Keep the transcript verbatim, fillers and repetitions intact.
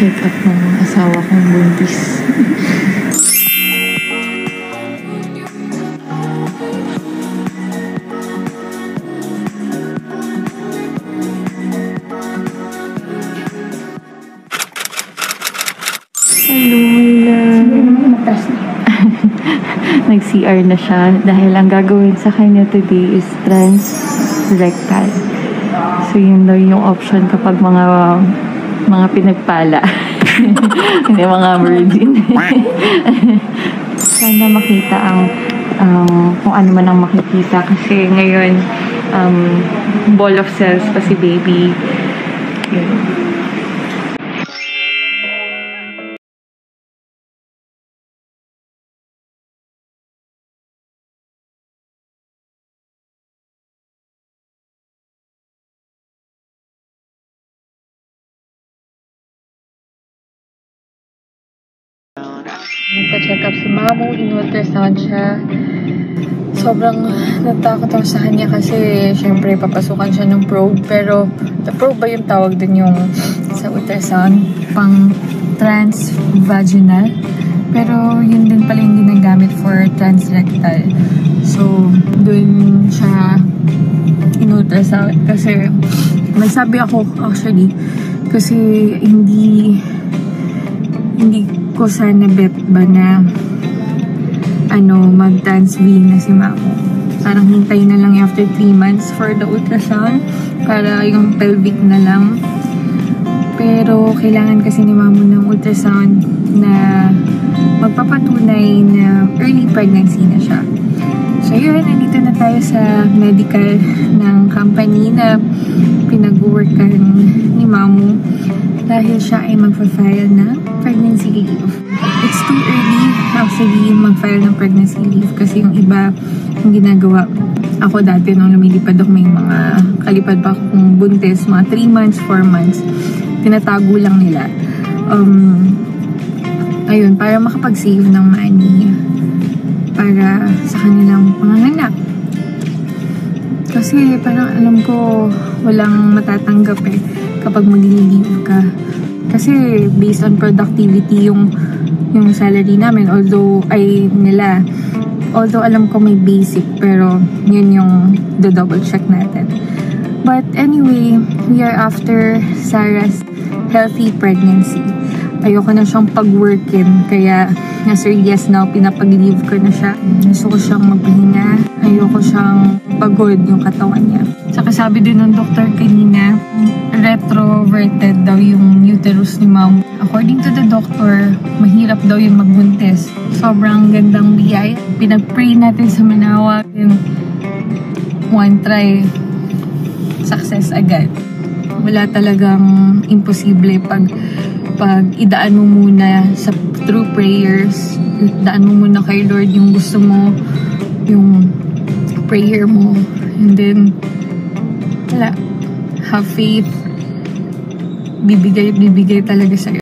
check up ng asawa kong buntis. Hello, my love. Nag-C R na siya dahil ang gagawin sa kanya today is transrectal. So, yun daw yung option kapag mga mga pinagpala. Hindi mga virgin. Sana makita ang um, kung ano man ang makikita kasi ngayon um, ball of cells pa si baby. Yun. Nagpa-check up si Mamu, in-ultrasound siya. Sobrang natakot ako sa kanya kasi syempre papasukan siya ng probe. Pero the probe ba yung tawag din yung sa ultrasound? Pang transvaginal. Pero yun din pala yung ginagamit for transrectal. So, dun siya in-ultrasound kasi may sabi ako actually kasi hindi hindi ko sana bet ba na ano, mag-trans-V na si Mamu. Parang hintay na lang after three months for the ultrasound para yung pelvic na lang. Pero kailangan kasi ni Mamu ng ultrasound na magpapatunay na early pregnancy na siya. So yun, nandito na tayo sa medical ng company na pinag-workan ni Mamu dahil siya ay magpa-file ng pregnancy leave. It's too early actually mag-file ng pregnancy leave kasi yung iba yung ginagawa. Ako dati nung lumilipad ako may mga kalipad pa akong buntis, mga three months, four months. Tinatago lang nila. Um, ayun, para makapag-save ng money para sa kanilang panganganak. Kasi parang alam ko walang matatanggap eh kapag mag-leave ka. Kasi based on productivity yung yung salary namin, although ay nila, although alam ko may basic, pero yun yung the double check natin. But anyway, we are after Sarah's healthy pregnancy. Ayoko na siyang pag-workin, kaya nasa yes now, pinapag-leave ko na siya. Gusto ko siyang magpahinga, ayoko siyang pagod yung katawan niya. Saka sabi din ng doktor kanina, retroverted daw yung uterus ni Mom. According to the doctor, mahirap daw yung magbuntis. Sobrang gandang biyay. Pinag-pray natin sa Manawa. One try, success agad. Wala talagang imposible pag pag idaan mo muna sa through prayers. Daan mo muna kay Lord yung gusto mo, yung prayer mo. And then, wala. Have faith. Bibigay, bibigay talaga sa'yo.